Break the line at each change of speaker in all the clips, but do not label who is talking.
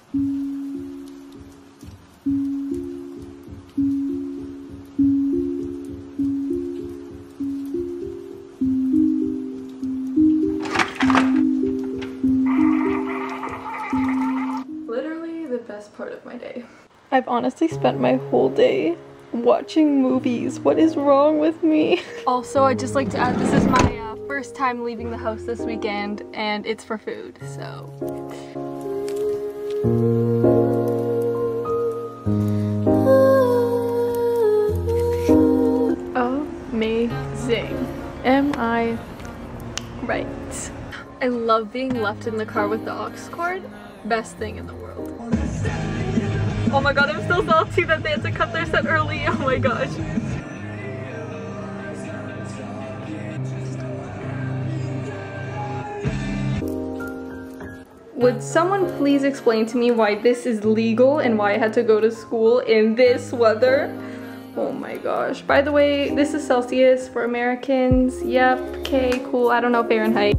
Literally the best part of my day. I've honestly spent my whole day watching movies. What is wrong with me? Also, I'd just like to add, this is my first time leaving the house this weekend, and it's for food, so. Amazing. Am I right? I love being left in the car with the aux cord. Best thing in the world. Oh my god, I'm still salty that they had to cut their set early. Oh my gosh. Would someone please explain to me why this is legal and why I had to go to school in this weather? Oh my gosh. By the way, this is Celsius for Americans. Yep, okay, cool. I don't know Fahrenheit.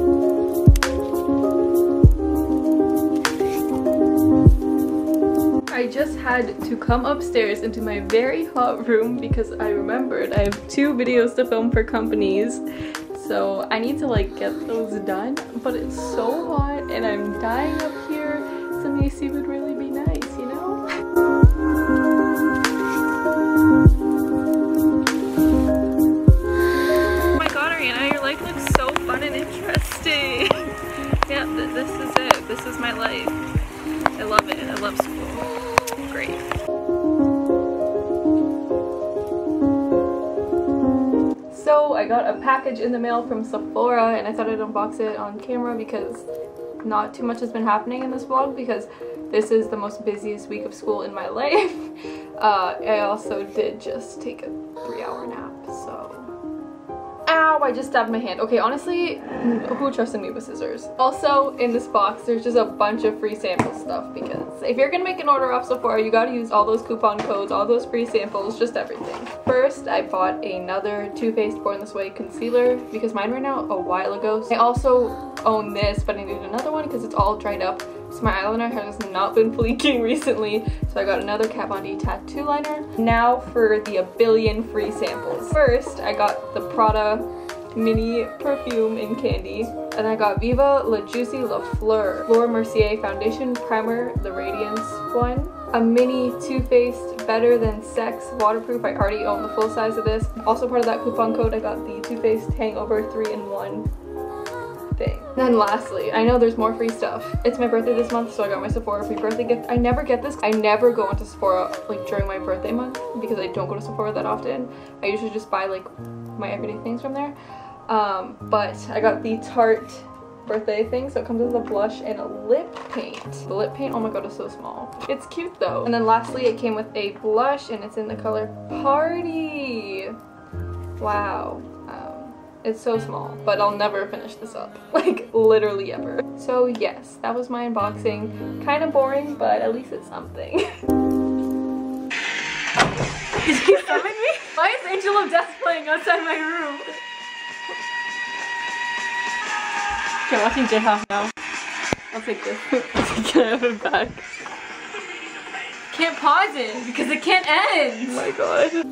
I just had to come upstairs into my very hot room because I remembered I have 2 videos to film for companies. So I need to like get those done, but it's so hot and I'm dying up here. Some AC would really be nice, you know? Oh my god, Ariana, your life looks so fun and interesting. Yeah, this is it. This is my life. I love it. I love school. Great. So I got a package in the mail from Sephora and I thought I'd unbox it on camera because not too much has been happening in this vlog because this is the most busiest week of school in my life. I also did just take a 3-hour nap, so. Ow, I just stabbed my hand. Okay, honestly, who trusted me with scissors? Also, in this box, there's just a bunch of free sample stuff because if you're gonna make an order off Sephora, you gotta use all those coupon codes, all those free samples, just everything. First, I bought another Too Faced Born This Way concealer because mine ran out a while ago. I also own this, but I needed another one because it's all dried up. So my eyeliner has not been fleeking recently, so I got another Kat Von D tattoo liner. Now for the a billion free samples. First, I got the Prada mini perfume in candy, and I got Viva La Juicy La Fleur Laura Mercier foundation primer, the Radiance one. A mini Too Faced Better Than Sex waterproof. I already own the full size of this. Also part of that coupon code, I got the Too Faced Hangover 3-in-1 thing. Then lastly, I know there's more free stuff. It's my birthday this month, so I got my Sephora free birthday gift. I never get this. I never go into Sephora like during my birthday month because I don't go to Sephora that often. I usually just buy like my everyday things from there. But I got the Tarte birthday thing, so it comes with a blush and a lip paint. The lip paint, oh my god, is so small. It's cute though. And then lastly, it came with a blush and it's in the color Party. Wow. It's so small, but I'll never finish this up. Like, literally ever. So yes, that was my unboxing. Kind of boring, but at least it's something. Did you summon me? Why is Angel of Death playing outside my room? Okay, watching J-House now. I'll take this. Can I have it back? Can't pause it because it can't end. Oh my god.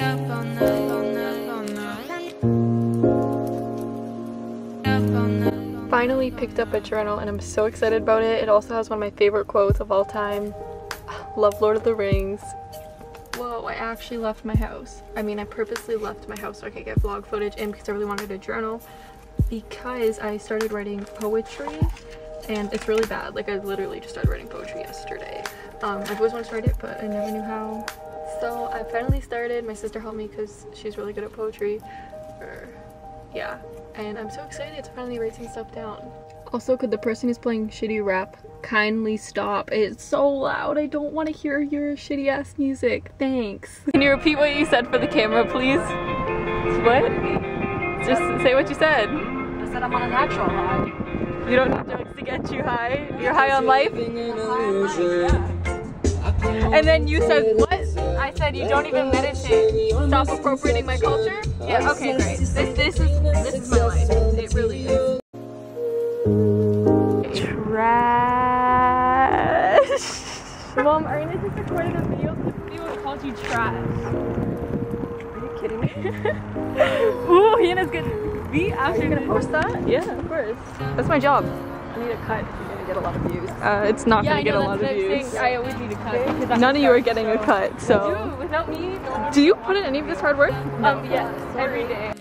Finally picked up a journal and I'm so excited about it. It also has one of my favorite quotes of all time. Love Lord of the Rings. Whoa, I actually left my house. I mean, I purposely left my house so I could get vlog footage in because I really wanted a journal. Because I started writing poetry and it's really bad. Like, I literally just started writing poetry yesterday. I've always wanted to write it, but I never knew how. So I finally started. My sister helped me because she's really good at poetry. Yeah, and I'm so excited to finally write some stuff down. Also, could the person who's playing shitty rap kindly stop? It's so loud. I don't want to hear your shitty ass music. Thanks. Can you repeat what you said for the camera, please? What? Just say what you said.
I said I'm on a natural high.
You don't need drugs to get you high? You're high on life?
Yeah.
And then you said what? I said you don't even meditate. Stop appropriating my culture? Yeah, okay, great. This is my life. It really is. Trash. Mom, Arena just recorded a video that called you trash. Are you kidding me? Ooh, Hannah's gonna be after. You're gonna post that? Yeah, of course. That's my job.
I need a cut if you're gonna get a lot of views.
It's not gonna get a lot of views.
I always need a cut.
None of you are getting a cut, so.
Dude, without me, no one.
Do you put in any of this hard work?
Yes, every day.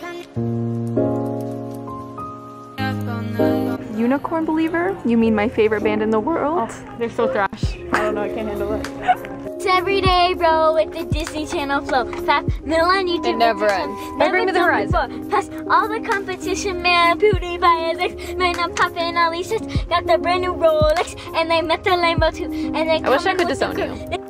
Unicorn Believer? You mean my favorite band in the world?
Oh, they're so thrash. I don't know, I can't handle it.
It's every day, bro, with the Disney Channel flow. 5 million on YouTube.
It never ends.
Never
Bring Me the Horizon.
Past all the competition, man. PewDiePie is X. Man, I'm popping all these shits. Got the brand new Rolex, and they met the Lambo too. And they
I wish I
coming
could
with the
disown
crew.
you.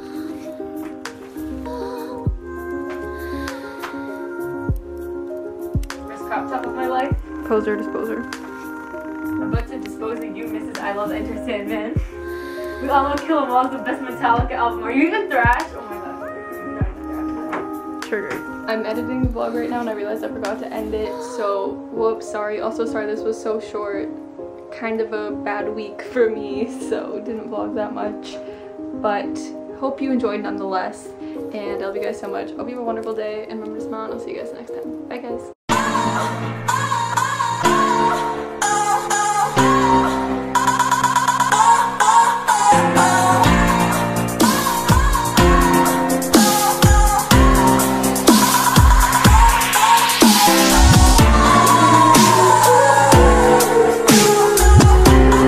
First crop top of my life.
Poser disposer.
I'm about to dispose of you, Mrs. I Love Enter Sandman. We All Know Kill 'Em All is the best Metallica album. Are you even thrash? Oh my god.
Triggered. I'm editing the vlog right now and I realized I forgot to end it, so whoops, sorry. Also sorry this was so short. Kind of a bad week for me, so didn't vlog that much. But hope you enjoyed nonetheless, and I love you guys so much. Hope you have a wonderful day, and remember to smile, and I'll see you guys next time. Bye guys.